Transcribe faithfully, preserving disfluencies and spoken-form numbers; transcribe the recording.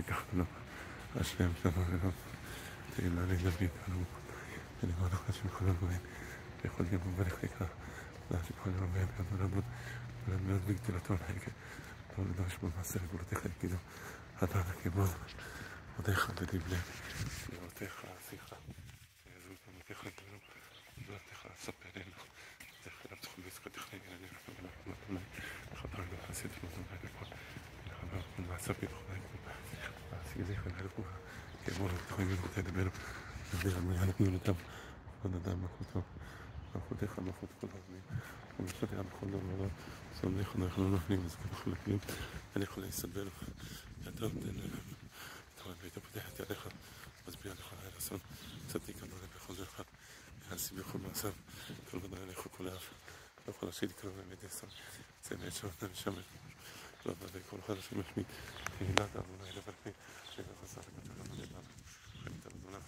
שכך לנו, השם שלנו אלוהים, תהילה לי דוד אלוהים, ולמען אחת של כל הגויים, ויכול יום וברכך, להשיב כל יום והם ידעו לעמוד, ולמנות בגדולתו להיקה, לא לדרוש במעשה לגבולותיך יגידו, אתה נקיבוד, עודיך בדיב לב, יראותיך עשיך, ויעזרו תמותיך ידעו, ודעתך ספרנו, תחילת תחום בעסקתך לעניינים, ולמנות חבר לחסית ומתונה לכל, ולחבר כל מעשה ביטחונה יקום, ועשיג זיך ונהלכו, כאמור לבטחו יגידו ותדברו, נבדיר על מילה לגדולתם, עוד אדם מלכותו, מלכותיך מלכות כל העמים, ומשפטיה בכל דבר, סומך אנחנו לא נפנים, אז ככה חלקים, אני יכול להסתבר לך, אתה תן להם, תראה, והיית פותח את ידיך, מצביע לך על האסון, צדיק אדוני בכל דרך, יעשי בכל מעשיו, כל גדול אליך כל אף, לא יכול להשיד קרוב באמת יסון, זה מעת שעוד נמשמת, לא בדי כל אחד השם ישמיד, תהילת אדוני לברכי, שגר חסר לכתב אדוני לנו, חייבת על אדוני